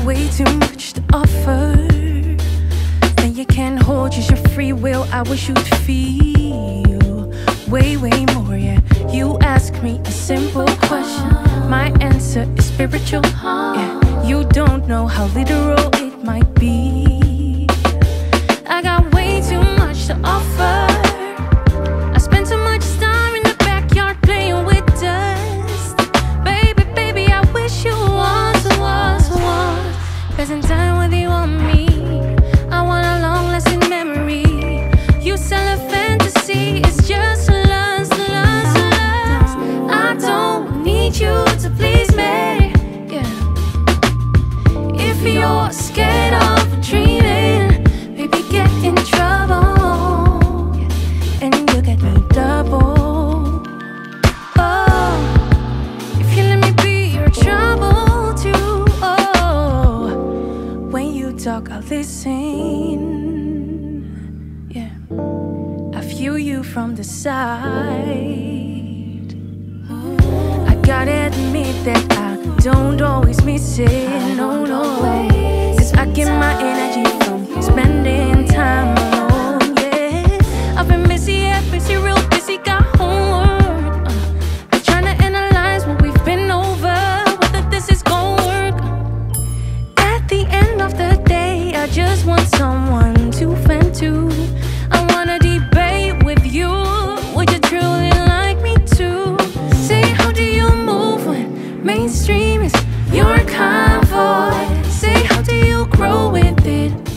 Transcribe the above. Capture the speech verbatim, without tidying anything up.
way too much to offer. Then you can't hold just your free will. I wish you'd feel way, way more, yeah. You ask me a simple question, my answer is spiritual, yeah. You don't know how literal it might be. I got way too much to offer. I spend too much time in the backyard playing with dust. Baby, baby, I wish you was, was, was spending time with you on me. I want a long-lasting memory. You sell a fantasy, it's just lust, lust, lust. I don't need you to please me, yeah. If you're scared of dreaming, baby, get in trouble, yeah. And you get me double. Oh, if you let me be your trouble too. Oh, when you talk, I'll listen, yeah. I feel you from the side. I gotta admit that I don't always miss it, no, no way. Cause I get my energy from spending time alone, yeah. I've been busy, yeah, busy, real busy, got homework, uh, I'm trying to analyze what we've been over, whether this is gonna work. At the end of the day, I just want someone to vent to. I wanna debate with you, would you truly like me to? Say, how do you move when mainstream is your convoy? Say, how do you grow with it?